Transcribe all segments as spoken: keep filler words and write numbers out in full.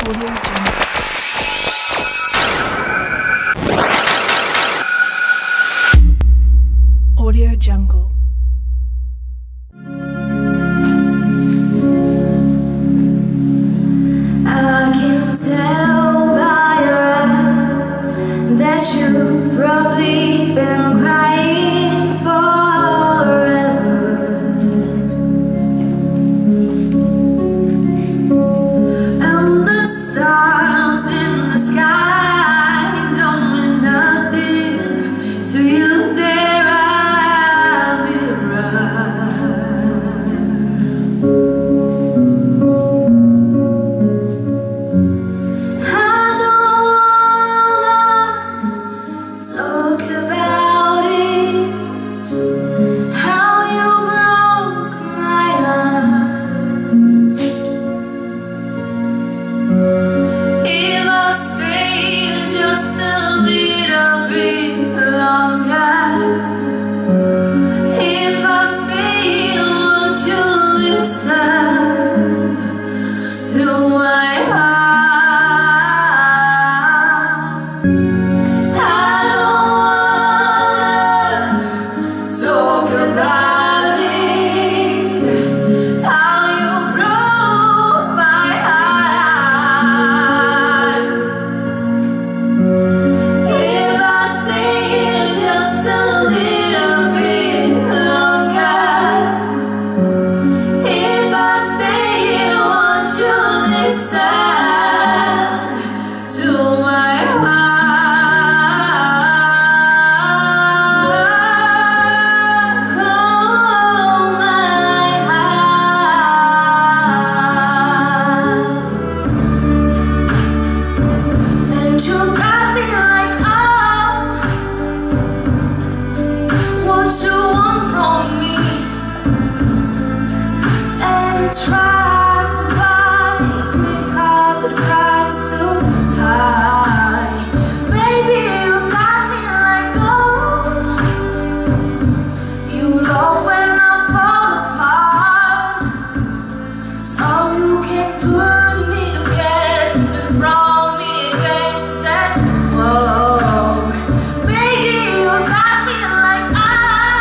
Audio Jungle. I can tell by your eyes that you've probably been crying forever. And the stars in the sky don't mean nothing to you. There I'll be right. Talk about it, how you broke my heart. If I stay just a little bit longer, if I stay, won't you listen to my heart? Try to buy a pretty car, but the price too high. Baby, you got me like gold. You love when I fall apart, so you can put me together and throw me against that wall. Baby, you got me like I.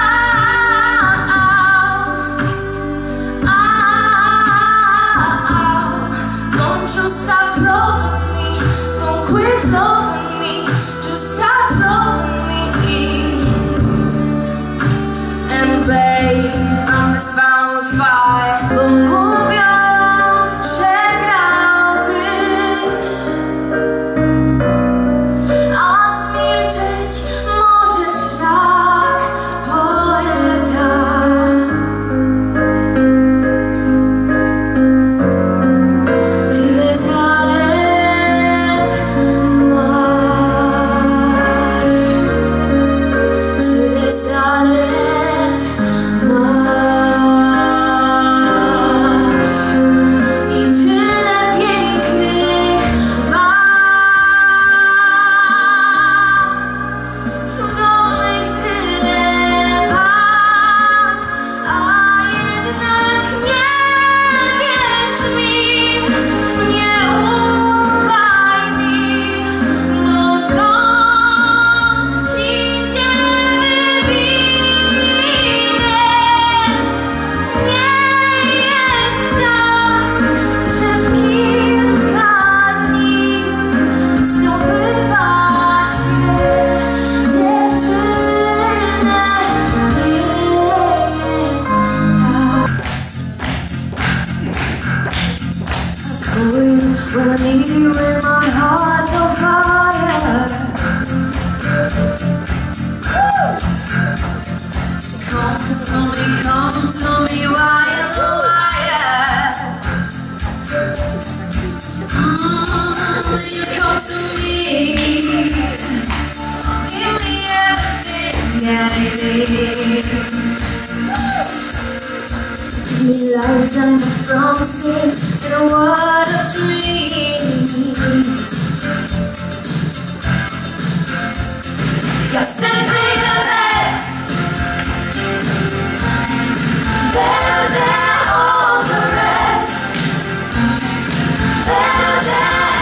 Stop loving me, don't quit loving me, just start loving me. And babe, I'm just found with fire, but mówiąc przegrałbyś, a zmilczeć możesz jak poeta. When I need you in my heart's on fire. Come tell me, come tell me why and why. Mm, you come to me, give me everything I need. Give me light and the promises in a world of dreams. You're simply the best, better than all the rest, better than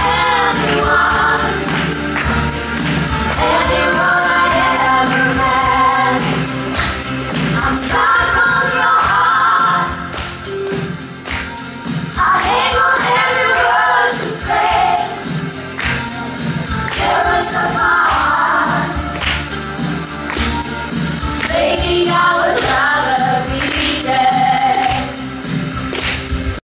we got